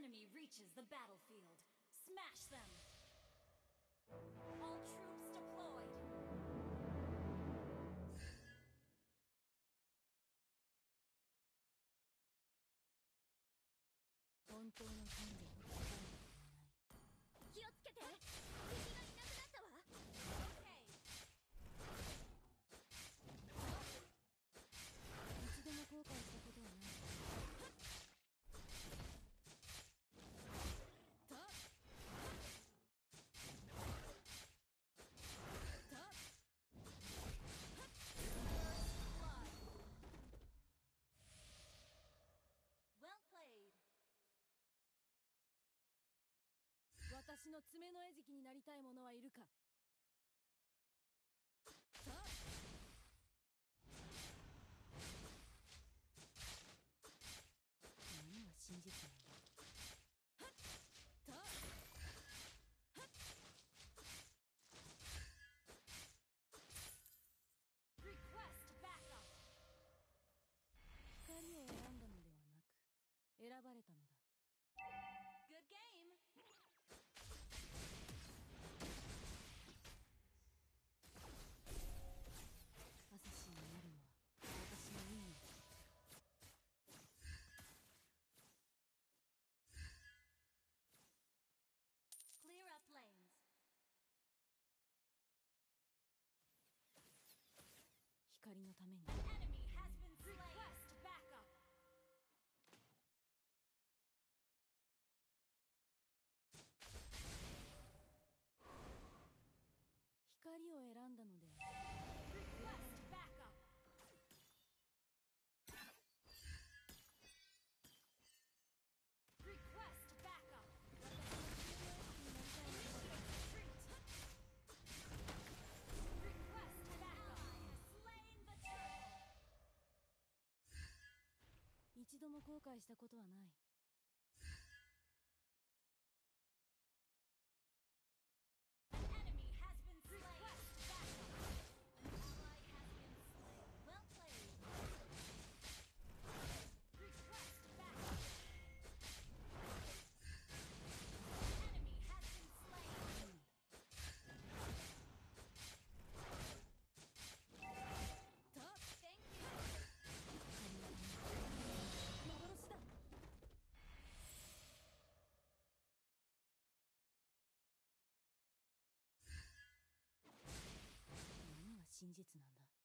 enemy reaches the battlefield, smash them! All troops deployed! 本当の権利を答えていない。気をつけて！敵がいなくなったわ！ 一度も後悔したことはない。私の爪の餌食になりたい者はいるか？何が真実なんだ？光を選んだのではなく、選ばれたのだ。Good game! アサシンになるのは私の運命だ。Clear up lanes. 光のために。An enemy has been slain. Request backup. 光を選んだのでは。Request backup. Request backup. Request backup. Slain the turtle. 一度も後悔したことはない。真実なんだ。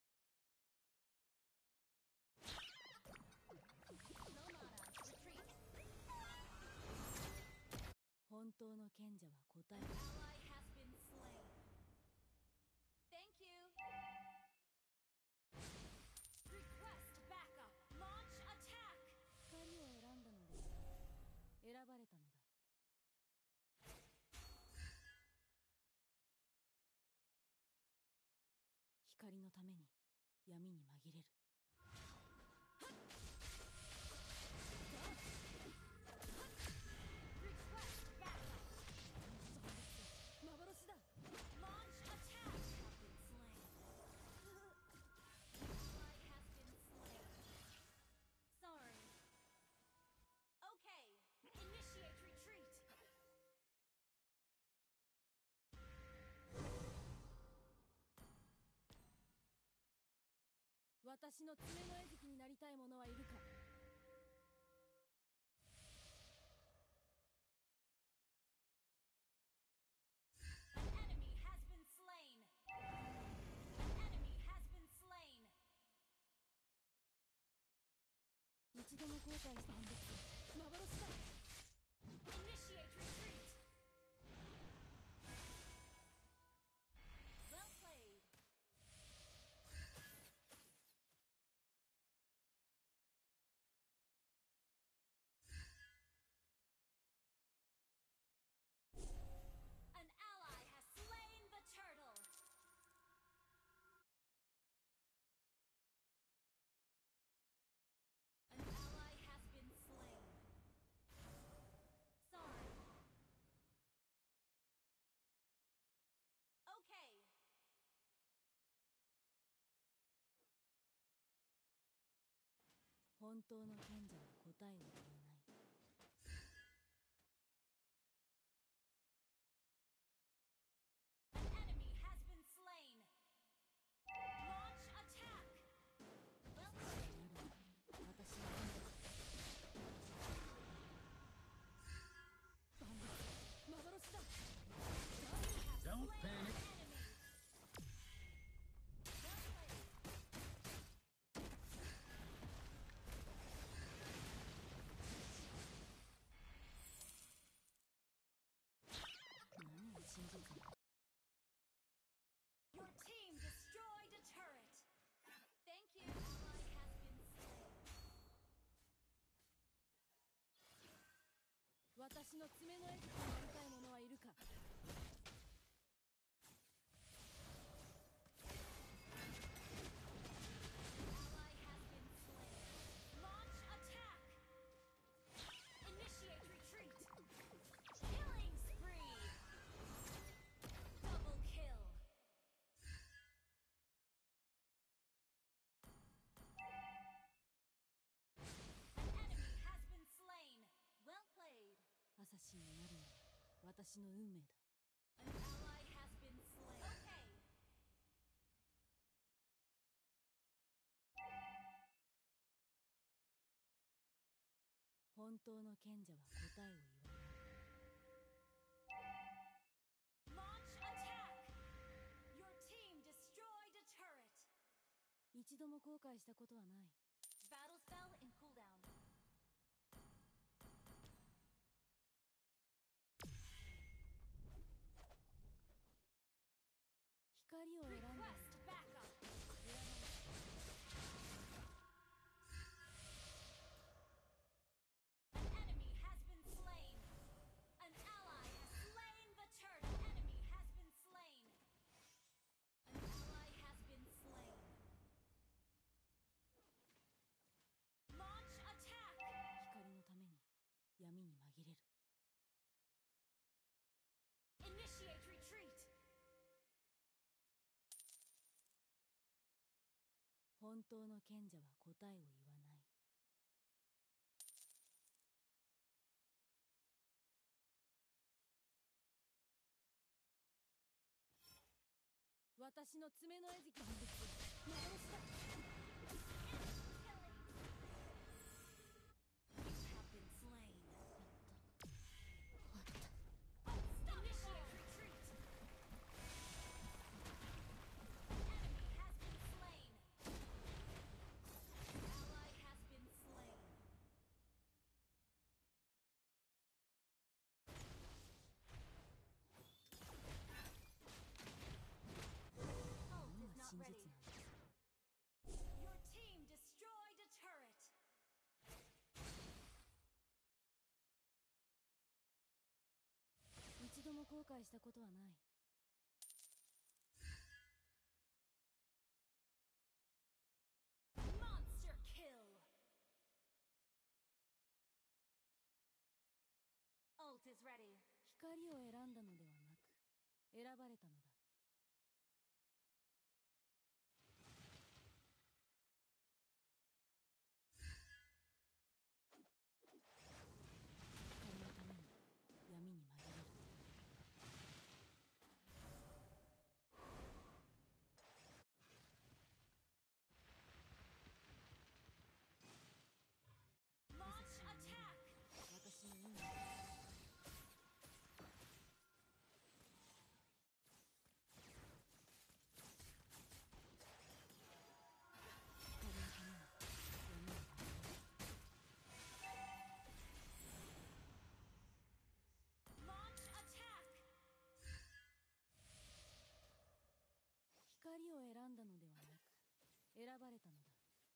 本当の賢者は答える。Thank you. Request backup. Launch attack. 光を選んだので選ばれたのだ。光のために闇に紛れる。幻だ。Launch attack. Ally has been slain. Sorry. Okay. Initiate retreat. 私の爪の餌食になりたい者はいるか？一度も後悔したんです。幻だ。Initiate retreat. Well played. An ally has slain the turtle. An ally has been slain. Sorry. Okay. 本当の賢者は答えを言わない。 私の爪の餌食になりたい者はいるか。アサシンになるのは私の運命だ。本当の賢者は答えを言わない。一度も後悔したことはない。光を選んだのは光のために闇に紛れる。本当の賢者は答えを言わない。私の爪の餌食にできて幻だ。真実なんです。一度も後悔したことはない。光を選んだのではなく、選ばれたのだ。光のために闇に紛れる。私の運命だ。光を選んだのではなく、選ばれたのだ。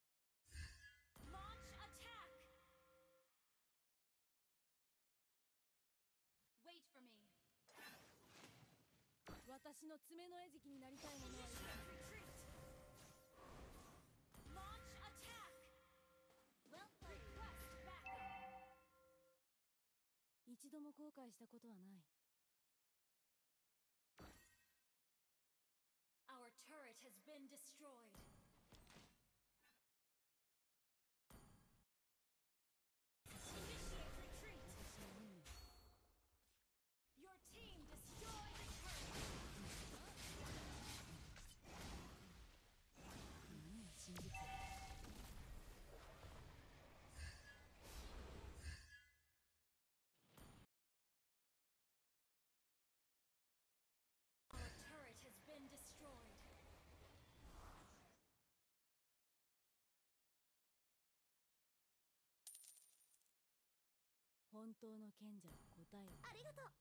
私の爪の餌食になりたい者はいるか。一度も後悔したことはない。 Our turret has been destroyed. Initiate retreat. Your team destroyed the turret. 何が真実だ。 Our turret has been destroyed. 本当の賢者は答えを。ありがとう。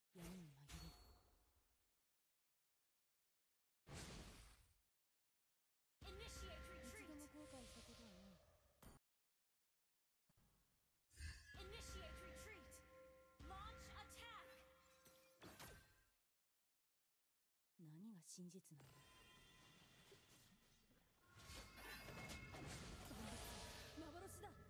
闇に紛れる。 Initiate 一度 retreat. も後悔したことはない。 Initiate retreat. Launch attack. 何が真実なんだ。幻だ。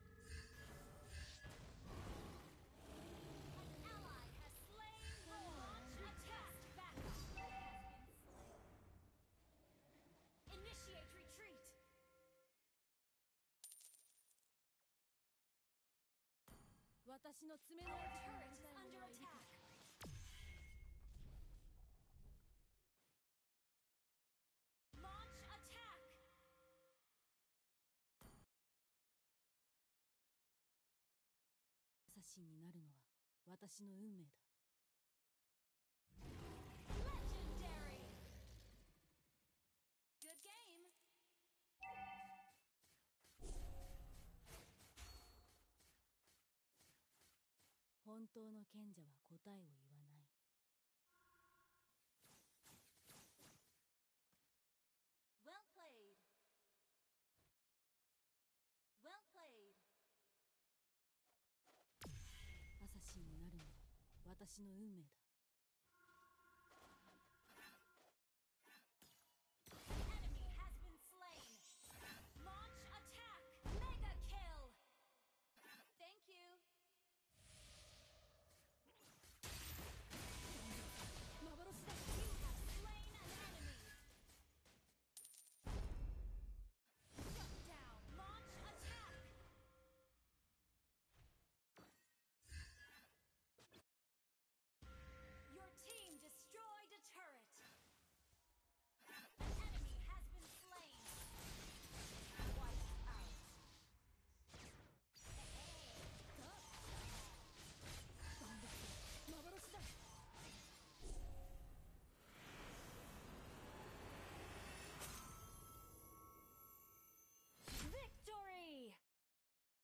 An ally has slain the launch attack. Backup has been slain. Initiate retreat. 私の爪の大きくな Turret り is たい者 under はいるか。 attack. Launch attack. アサシンになるのは私の運命だ。 Legendary. Good game. 本当の賢者は答えを言わない。 Well played. Well played. アサシンになるのは私の運命だ。